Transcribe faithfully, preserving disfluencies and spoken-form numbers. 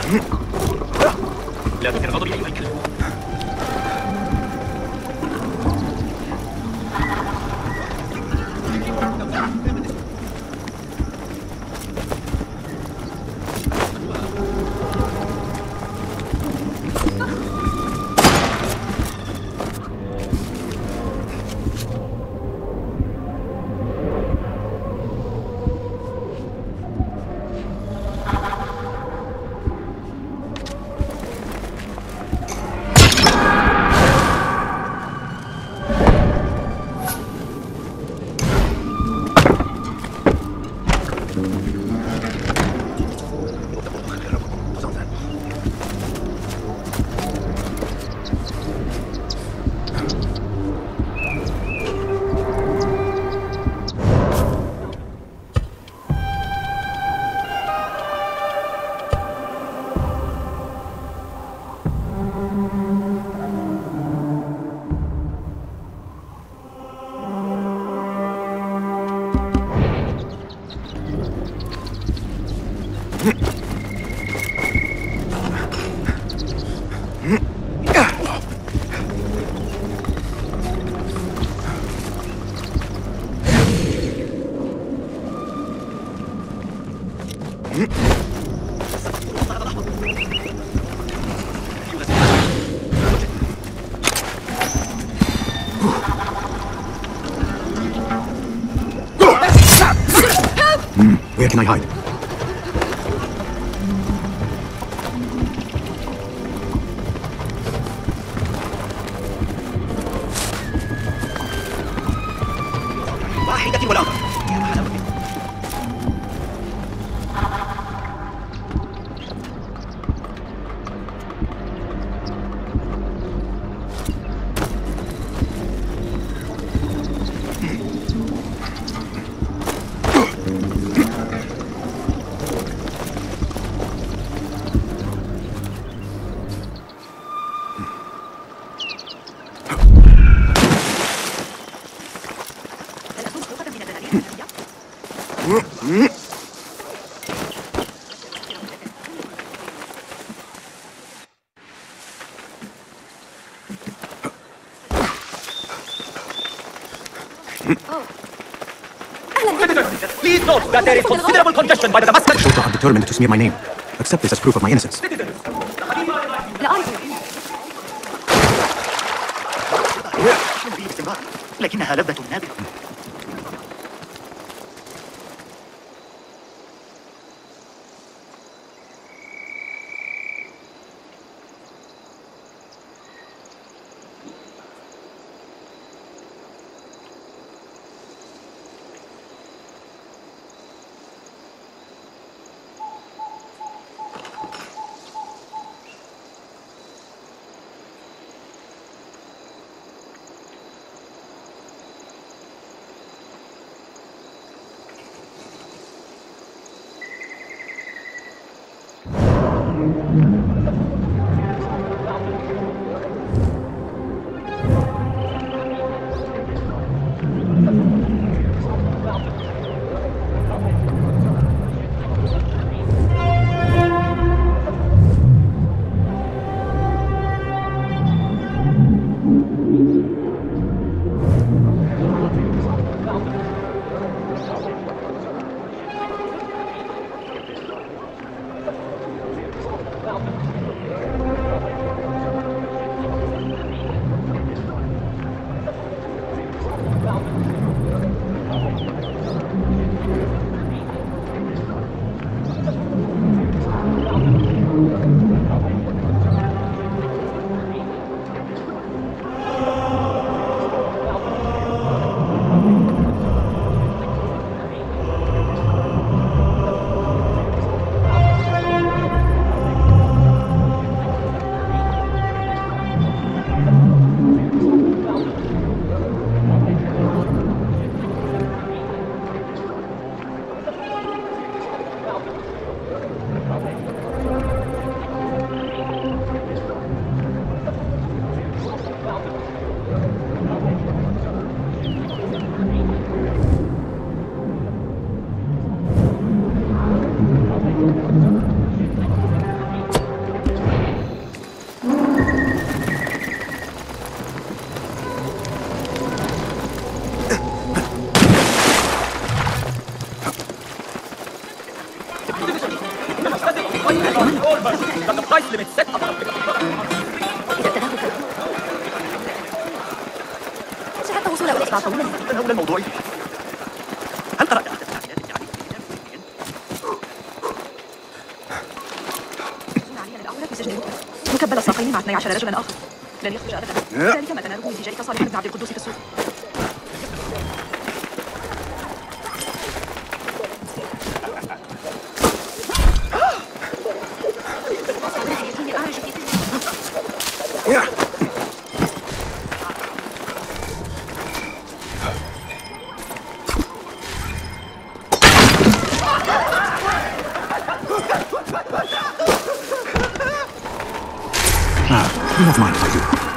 لا تثير غضبي أيها الكلب. Where can I hide? واحدة ولا أكثر. Please note that there is considerable congestion by the Damascus. Shota are determined to smear my name. Accept this as proof of my innocence. لا أعرف. لكنها لذة نادرة. The price limit set up. إذا تدهور شاهدت وصول أولئك طويلا. تناول الموضوع. هل قرأت أحد التعديلات التي عليك؟ علي للأعمال في سجن المكتب مكبل الساقين مع اثني عشر رجلا آخر لن يخرج أبدا ذلك ما تناله نتيجة صالح بن عبد القدوس في السوق. Ah, you don't mind if I do.